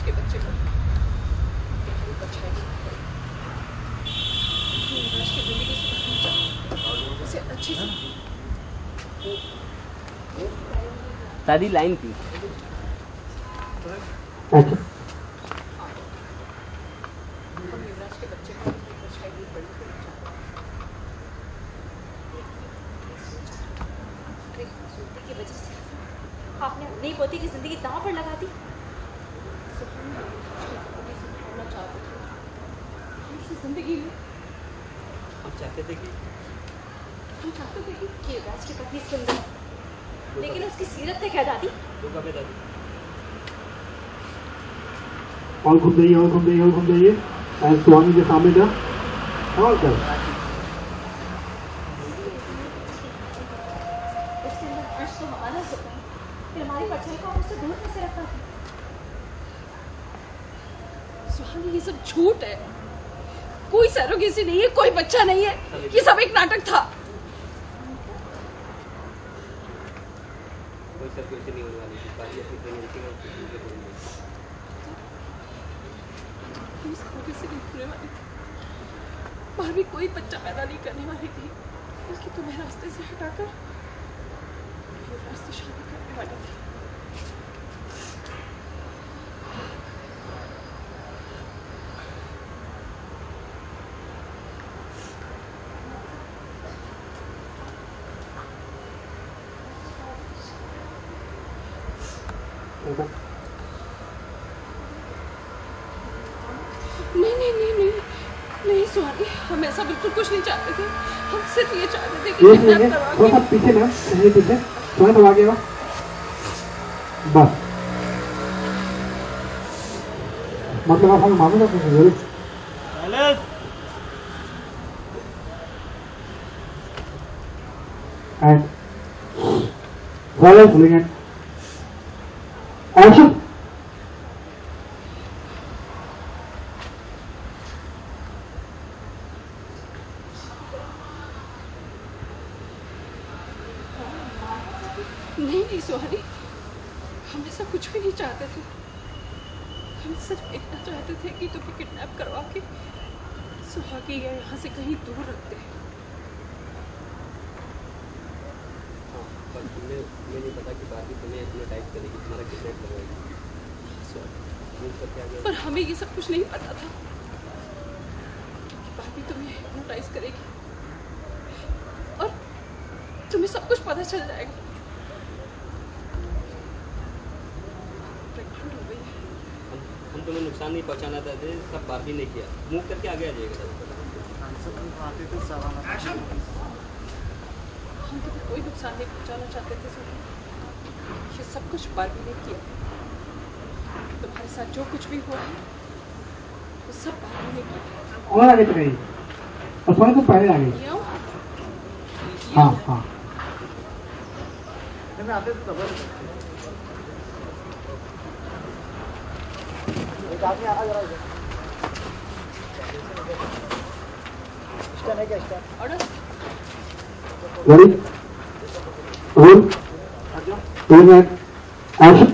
के बच्चे को युवराज की जिंदगी सुधारना चाहूँ, उसे अच्छे से। दादी लाइन थी। अच्छा युवराज के बच्चे को बड़ी की वजह से आपने अपनी पोती की जिंदगी दांव पर लगा दी। जिंदगी में हम चाहते थे कि युवराज की पत्नी सुंदर, लेकिन उसकी सीरत है क्या दादी? दादी और घूम जाइए और घूम जाइए और घूम जाइए। सुहानी के सामने जा और कर। उसके अंदर अंश तो हमारा होता है, फिर हमारी परछाई को उससे दूर कैसे रखा था? सुहानी, ये सब झूठ है। कोई सरोगेसी नहीं है, कोई बच्चा नहीं है, ये सब एक नाटक था। कोई सरोगेसी नहीं होने वाली थी। बाकी अपनी प्रेगनेंसी में बाहर भी कोई बच्चा पैदा नहीं करने वाली थी, बल्कि तुम्हें रास्ते से हटाकर युवराज से शादी करने वाली थी। नहीं सुहानी, हम ऐसा बिल्कुल कुछ नहीं चाहते थे। हम सिर्फ ये चाहते थे कि थोड़ा सा पीछे ना, पीछे थोड़ा सा आगे आओ बस। मतलब आप हमें मालूम है कुछ जरूर and follow brilliant action। नहीं सुहानी, हम ऐसा कुछ भी नहीं चाहते थे। हम सिर्फ इतना चाहते थे कि तुम्हें किडनैप करवा के सुहागी या यहाँ से कहीं दूर रखते। पर तुम्हें नहीं पता कि बाकी तुम्हें हिप्नोटाइज करेगी, तुम्हारा किडनैप करवाएगी। पर हमें ये सब कुछ नहीं पता था कि बाकी तुम्हें हिप्नोटाइज करेगी और तुम्हें सब कुछ पता चल जाएगा। हम तुम्हें नुकसान नहीं पहुंचाना चाहते, सब बात भी नहीं किया। मूव करके आगे आ जाएगा। हम तुम्हें कोई नुकसान नहीं पहुंचाना चाहते थे सुनी, ये सब कुछ बात भी नहीं किया। तुम्हारे साथ जो कुछ भी हुआ है वो सब बात भी नहीं किया। और आगे तो गई और थोड़ा तो पहले आ गई। हाँ हाँ आते तो आदमी आना जरा स्टैंड है क्या? Stand order ready roll 2 minute action.